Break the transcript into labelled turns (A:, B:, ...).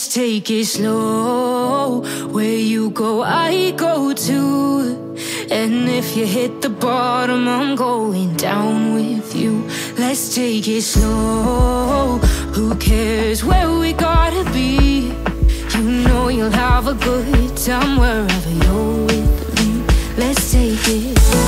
A: Take it slow. Where you go, I go too. And if you hit the bottom, I'm going down with you. Let's take it slow. Who cares where we gotta be? You know you'll have a good time wherever you're with me. Let's take it slow.